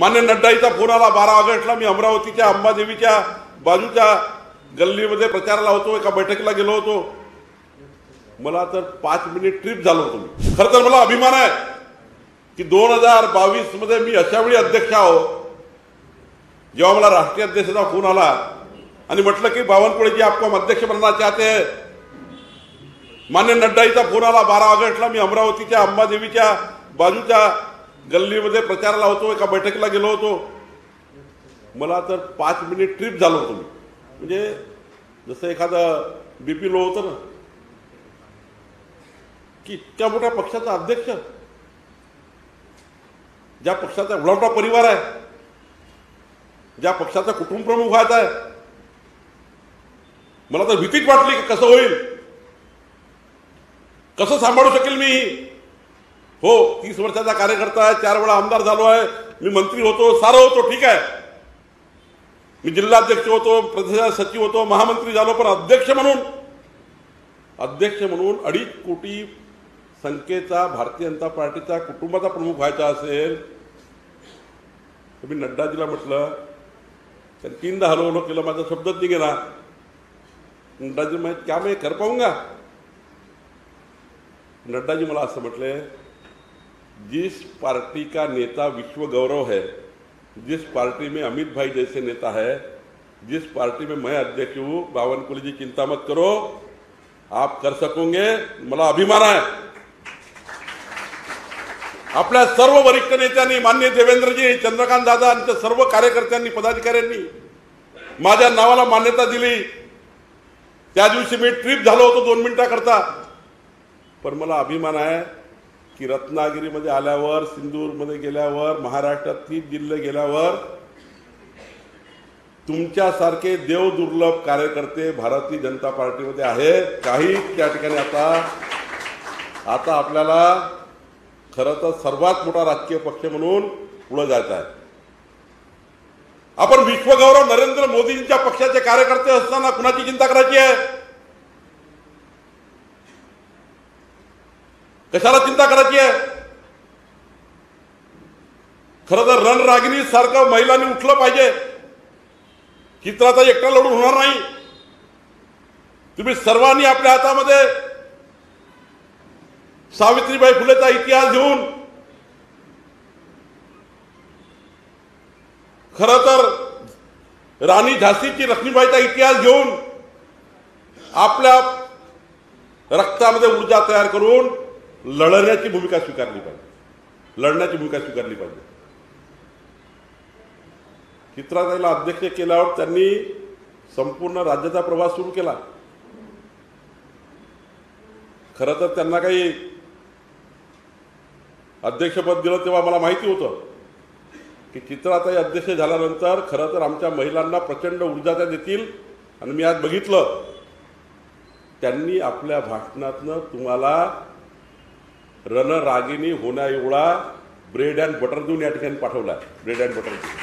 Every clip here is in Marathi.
मान्य नड्डाईचा फोन आला 12 ऑगस्टला. मी अमरावतीच्या अंबादेवीच्या बाजूच्या गल्लीमध्ये प्रचाराला होतो, एका बैठकीला गेलो होतो. मला तर 5 मिनिट ट्रिप झालो होतो. खरं तर मला अभिमान आहे की 2022 मध्ये मी अशा वेळी अध्यक्ष आहो जेव्हा मला राष्ट्रीय अध्यक्षाचा फोन आला आणि म्हटलं की बावनकुळे जी आपको हम अध्यक्ष बनना चाहते हैं. मान्य नड्डाईचा फोन आला 12 ऑगस्टला. मी अमरावतीच्या अंबादेवीच्या बाजूच्या गल्लीमध्ये प्रचाराला होतो, एका बैठकीला गेलो होतो. मला तर 5 मिनिट ट्रिप झालो होतो. म्हणजे जसं एखादं बीपी लो होतं ना, की इतक्या मोठ्या पक्षाचा अध्यक्ष, ज्या पक्षाचा एवढा मोठा परिवार आहे, ज्या पक्षाचा कुटुंब प्रमुख व्हायचा आहे, मला तर भीतीच वाटली की कसं होईल, कसं सांभाळू शकेल मी. हो, 30 वर्षाचा कार्यकर्ता आहे, 4 वेळा आमदार झालो आहे, मी मंत्री होतो, सारं होतो, ठीक आहे. मी जिल्हाध्यक्ष होतो, प्रदेश सचिव होतो, महामंत्री झालो, पण अध्यक्ष म्हणून 2.5 कोटी संख्येचा भारतीय जनता पार्टीचा कुटुंबाचा प्रमुख व्हायचा असेल तर मी नड्डाजीला म्हटलं, त्यांनी 3दा हलवलं केलं, माझा शब्दच निघेना. नड्डाजी मैं क्या मैं कर पाऊंगा. नड्डाजी मला असं म्हटले, जिस पार्टी का नेता विश्व गौरव है, जिस पार्टी में अमित भाई जैसे नेता है, जिस पार्टी में मैं अध्यक्ष हूं, बावनकुळे जी चिंता मत करो, आप कर सकोगे. मला अभिमान आहे. आपल्या सर्व वरिष्ठ नेत्यांनी, माननीय देवेंद्रजी, चंद्रकांत दादा आणि सर्व कार्यकर्त्यांनी, पदाधिकाऱ्यांनी माझ्या नावाला मान्यता दिली. त्या दिवशी मी ट्रिप झालो होतो 2 मिनिटाकरता. पण मला अभिमान आहे की रत्नागिरीमध्ये आल्यावर, सिंदूरमध्ये गेल्यावर, महाराष्ट्रात 30 जिल्हे गेल्यावर तुमच्यासारखे देव दुर्लभ कार्यकर्ते भारतीय जनता पार्टीमध्ये आहेत. काही त्या ठिकाणी आता आपल्याला खरं तर सर्वात मोठा राजकीय पक्ष म्हणून पुढे जायचं आहे. आपण विश्वगौरव नरेंद्र मोदींच्या पक्षाचे कार्यकर्ते असताना कुणाची चिंता करायची आहे? कशाला चिंता करायची आहे? खरं तर रणरागिणी सारखं महिलांनी उठलं पाहिजे. चित्राचा एकटा लढून होणार नाही. तुम्ही सर्वांनी आपल्या हातामध्ये सावित्रीबाई फुलेचा इतिहास घेऊन, खरं तर राणी झाशीची लक्ष्मीबाईचा इतिहास घेऊन आपल्या रक्तामध्ये ऊर्जा तयार करून लढण्याची भूमिका स्वीकारली पाहिजे, लढण्याची भूमिका स्वीकारली पाहिजे. चित्राताईला अध्यक्ष केल्यावर त्यांनी संपूर्ण राज्याचा प्रवास सुरू केला. खरं तर त्यांना काही अध्यक्षपद दिलं तेव्हा मला माहिती होतं की चित्राताई अध्यक्ष झाल्यानंतर खरं तर आमच्या महिलांना प्रचंड ऊर्जा त्या देतील. आणि मी आज बघितलं, त्यांनी आपल्या भाषणातनं तुम्हाला रणरागिणी होण्या एवढा ब्रेड अँड बटर देऊन या ठिकाणी पाठवला. ब्रेड अँड बटर देऊन.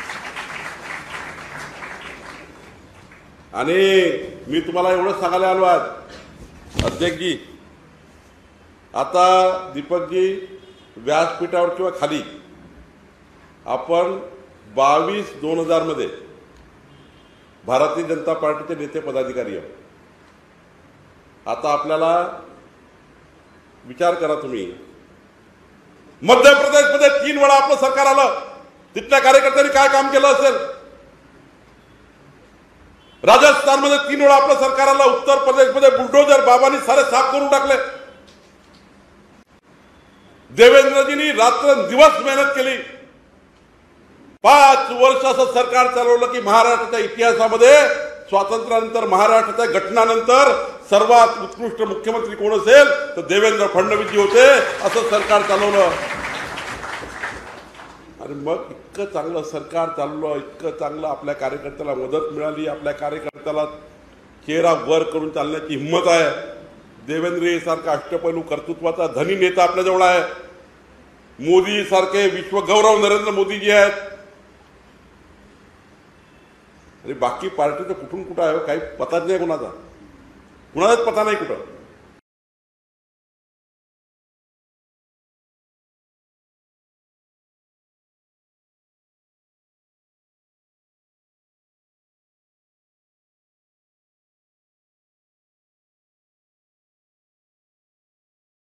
आणि मी तुम्हाला एवढं सांगायला आलो आज, अध्यक्षजी, आता दीपकजी व्यासपीठावर किंवा खाली आपण 22-2000 मध्ये भारतीय जनता पार्टीचे नेते पदाधिकारी आहोत. आता आपल्याला विचार करा तुम्ही, मध्य प्रदेशमध्ये 3 वेळा आपलं सरकार आलं, तिथल्या कार्यकर्त्यांनी काय काम केलं असेल? राजस्थानमध्ये 3 वेळा आपलं सरकार आलं, उत्तर प्रदेशमध्ये बुलडोजर बाबांनी सारे साफ करून टाकले. देवेंद्रजींनी रात्रंदिवस मेहनत केली. 5 वर्ष असं सरकार चालवलं की महाराष्ट्राच्या इतिहासामध्ये स्वातंत्र्यानंतर, महाराष्ट्राच्या घटनानंतर सर्वात उत्कृष्ट मुख्यमंत्री कोण असेल तर देवेंद्र फडणवीसजी होते. असं सरकार चालवलं. आणि मग इतकं चांगलं सरकार चालवलं, इतकं चांगलं आपल्या कार्यकर्त्याला मदत मिळाली, आपल्या कार्यकर्त्याला चेहरा वर करून चालण्याची हिंमत आहे. देवेंद्र सारखा अष्टपैलू कर्तृत्वाचा धनी नेता आपल्याजवळ आहे. मोदी सारखे विश्वगौरव नरेंद्र मोदीजी आहेत. आणि बाकी पार्टीचं कुठून कुठं आहे काही पताच नाही, कुणाचाच पता नाही कुठं.